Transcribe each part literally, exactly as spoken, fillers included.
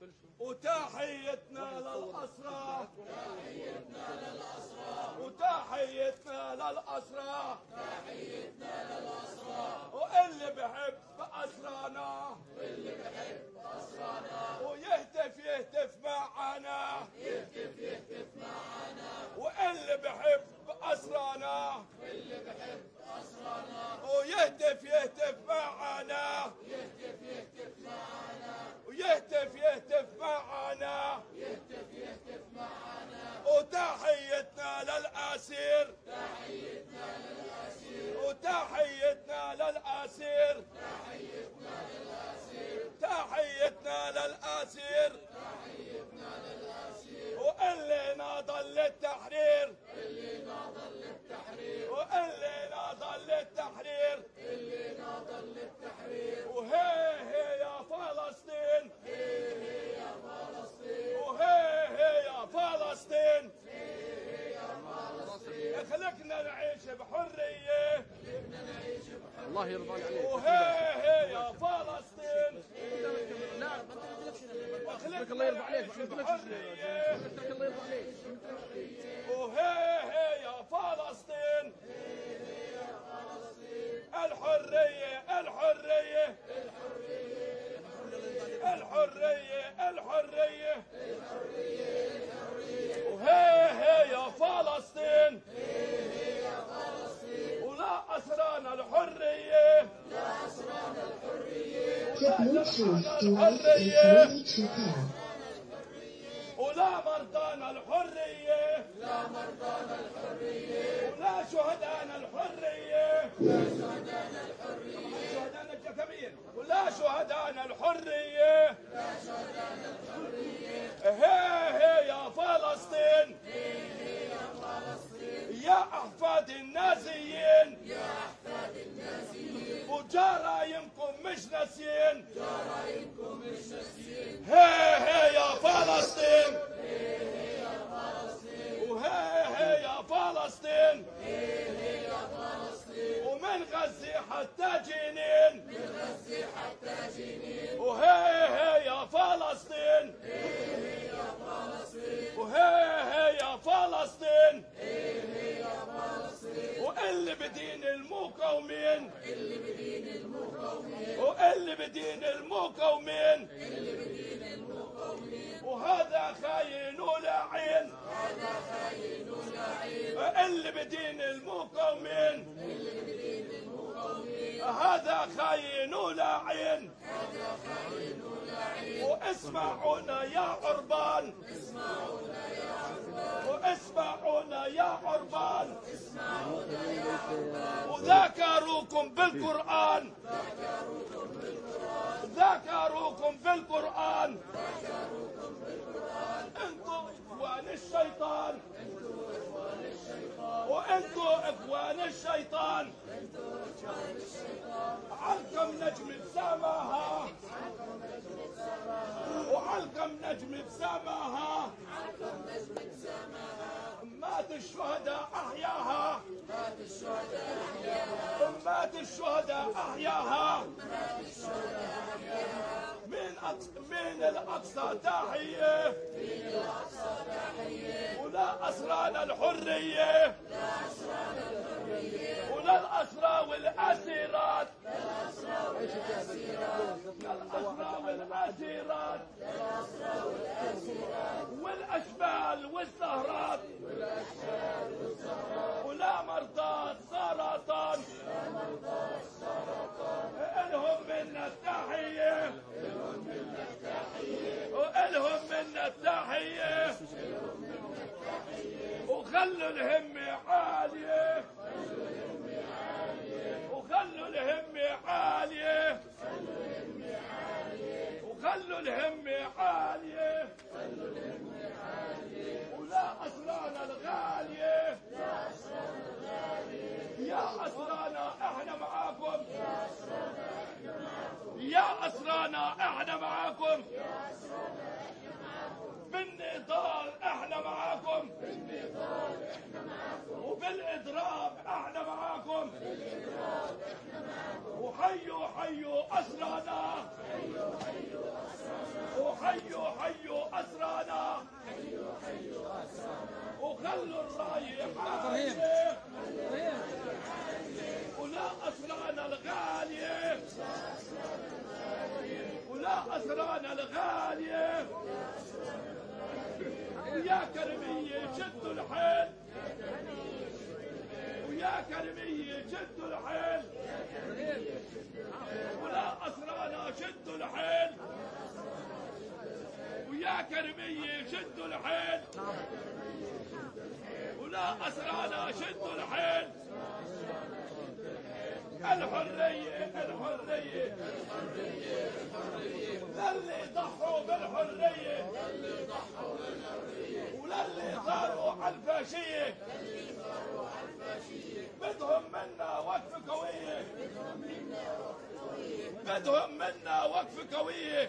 وتحيتنا للأسرى وتحيتنا للأسرى واللي بحب أسرانا ويهتف يهتف معنا واللي بحب أسرانا ويهتف يهتف معنا ويهتف يهتف معنا وتحيتنا للأسير وتحيتنا للأسير تحيتنا للأسير واللي ناضل للتحرير واللي ناضل للتحرير وهي هي يا فلسطين وهي هي يا فلسطين خلقنا نعيش بحرية الله يرضى عليك وهي هي يا فلسطين لا خليك الله يرضى عليك بحرية الله يرضى عليك وهي هي يا فلسطين الحرية الحرية الحرية الحرية وهي هي يا فلسطين ولا أسرانا الحرية ولا مرضانا الحرية لا مرضانا الحرية ولا شهدانا الحرية لا شهدانا الحرية شهدانا الجكمين ولا شهدانا الحرية لا شهدانا الحرية هي هي يا فلسطين هي هي يا فلسطين يا أحفاد النازيين يا أحفاد النازيين وجرايمكم مش ناسيين جرايمكم مش ناسيين هي هي يا فلسطين وهي هي يا فلسطين ومن غزة حتى جنين من غزة حتى جنين وهي هي يا فلسطين وهي هي يا فلسطين واللي بدين المقاومين اللي بدين المقاومين واللي بدين المقاومين اللي بدين المقاومين وهذا خاين ولعين هذا خاين ولعين اللي بدين المقاومين اللي بدين المقاومين هذا خاين ولعين هذا خاين ولعين واسمعونا يا عربان اسمعونا يا عربان واسمعونا يا عربان اسمعونا يا عربان وذكروكم بالقرآن ذكروكم بالقرآن ذكروكم بالقرآن ذكروكم بالقرآن انتم اخوان الشيطان انتم اخوان الشيطان وانتم اخوان الشيطان انتم اخوان الشيطان علكم نجم بسماها علكم نجم بسماها وعلكم نجم بسماها علكم نجم بسماها مات الشهداء احياها مات الشهداء احياها مات الشهداء احياها مات الشهداء احياها من أقصى من الاقصى تحيه من الاقصى تحيه ولا اسرانا الحريه لا اسرانا الحريه ولا الاسرى والاسيرات لا الاسرى والاسيرات لا الاسرى والاسيرات لا الاسرى والاسيرات والاشبال والزهرات والاشبال والزهرات ولا مرضى السرطان لا مرضى السرطان الهم منا التحيه الهم منا التحيه والهم منا التحيه وخلوا الهمة عالية وخلوا الهمة عالية وخلوا الهمة عالية ولا أسرانا الغالية يا أسرانا احنا معاكم يا أسرانا احنا معاكم بالنضال احنا معاكم بالنضال احنا معاكم وبالاضراب احنا معاكم بالاضراب احنا معاكم وحيوا حيوا اسرانا حيوا حيوا اسرانا حيوا حيوا أسرانا وخلوا الرايح عالية ولا أسرانا الغالية ولا أسرانا الغالية ويا كرمية شدوا الحيل ويا كرمية شدوا الحيل ولا أسرانا شدوا الحيل ويا كرمية شدوا الحيل ولا أسرانا شدوا الحيل الحرية الحرية للي ضحوا بالحرية وللي صاروا على الفاشية بدهم منا وقفة قوية بدهم منا وقفة قوية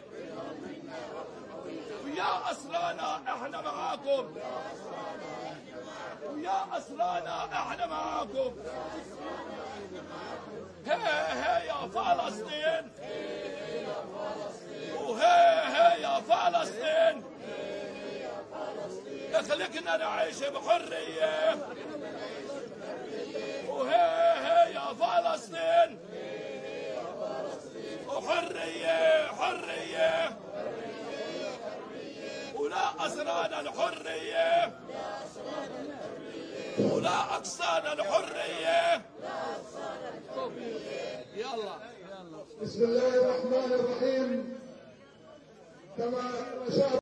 ويا أسرانا احنا معاكم ويا أسرانا احنا معاكم هي هي يا فلسطين وهي هي يا فلسطين اخلقنا نعيش بحرية وهي هي يا فلسطين وحرية حرية ولا أسرانا الحرية ولا أقصانا الحرية. يلا بسم الله الرحمن الرحيم. كما